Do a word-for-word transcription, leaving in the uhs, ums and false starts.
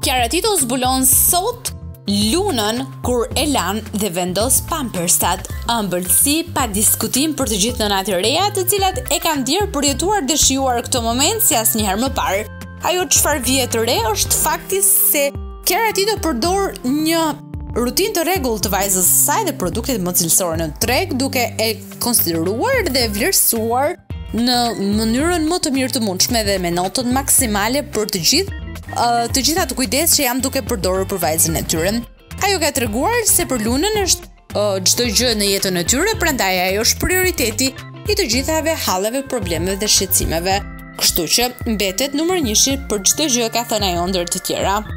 Kiara Tito zbulon sot lunën kur e lan dhe vendos pampersat ëmbëlsi pa diskutim për të gjithë nënat e reja, të cilat e kanë dirë përjetuar dhe shijuar këtë moment si asnjëherë më parë. Ajo çfarë vije të re është fakti se Kiara Tito përdor një rutinë të rregullt të vajzës së saj dhe produktet më cilësore në treg, duke e konsideruar dhe vlerësuar në mënyrën më të mirë të mundshme dhe me notën maksimale për të gjithë uh, të gjitha të kujdes që jam duke përdorur për vajzën e tyre. Ajo ka treguar se për lunën është uh, çdo gjë në jetën e tyre, prandaj ajo është prioriteti i të gjithave halleve, problemeve dhe shqetësimeve. Kështu që mbetet numër njëshi për çdo gjë, ka thënë ajo ndër të tjera.